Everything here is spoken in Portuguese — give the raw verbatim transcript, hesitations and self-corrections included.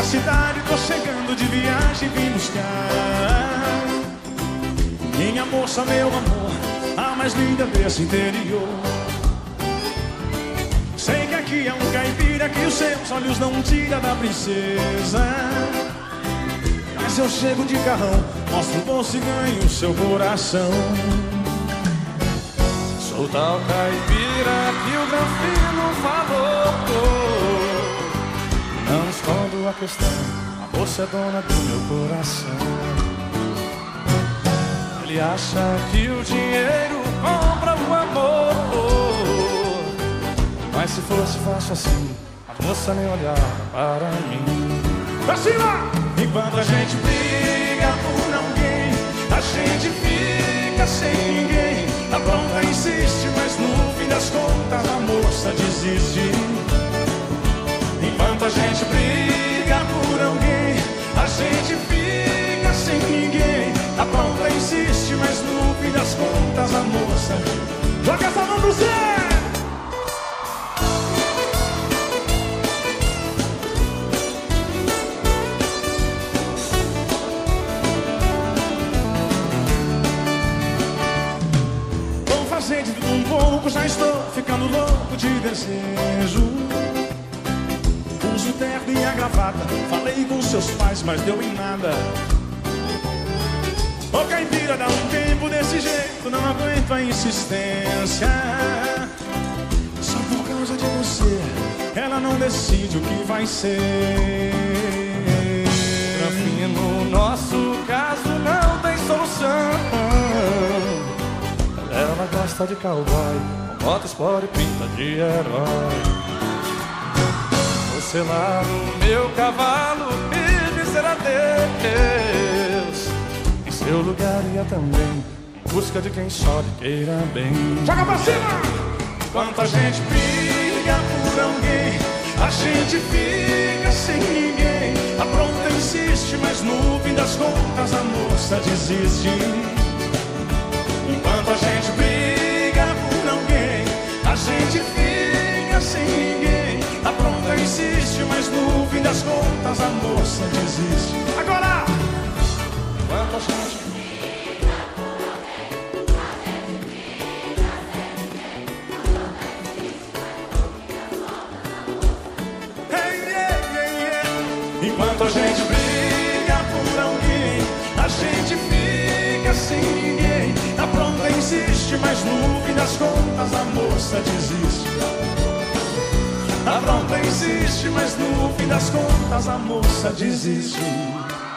cidade, tô chegando de viagem, vim buscar minha moça, meu amor, a mais linda desse interior. Sei que aqui é um caipira que os seus olhos não tira da princesa, mas eu chego de carrão, mostro o bolso e ganho o seu coração. Sou tal caipira que o Granfino falou. Não escondo a questão, a moça é dona do meu coração. Ele acha que o dinheiro compra o amor, mas se fosse fácil assim, a moça nem olhava para mim. Pra cima! Enquanto a gente briga por alguém, a gente fica sem ninguém. A bronca insiste, mas no fim das contas a moça desiste. Enquanto a gente briga por alguém, a gente fica sem ninguém. A bronca insiste, mas no fim das contas a moça joga essa mão pro céu. De tudo um pouco, já estou ficando louco de desejo. Uso terno e a gravata, falei com seus pais, mas deu em nada. Ô caipira, dá um tempo desse jeito, não aguento a insistência. Só por causa de você, ela não decide o que vai ser. Pra fim, no nosso caso não tem solução. Ela gosta de cowboy, com moto sport e pinta de herói. Você lá no meu cavalo e dizer adeus. Em seu lugar ia também, em busca de quem só lhe queira bem. Joga pra cima! Enquanto a gente briga por alguém, a gente fica sem ninguém. A bronca insiste, mas no fim das contas a moça desiste. Enquanto a gente briga por alguém, a gente fica sem ninguém. A bronca insiste, mas no fim das contas a moça desiste. Agora! Enquanto a gente briga por alguém, hey, yeah, yeah, yeah. Enquanto a gente briga por alguém, a gente fica sem ninguém. A bronca insiste, mas no fim das contas a moça desiste. A bronca insiste, mas no fim das contas a moça desiste.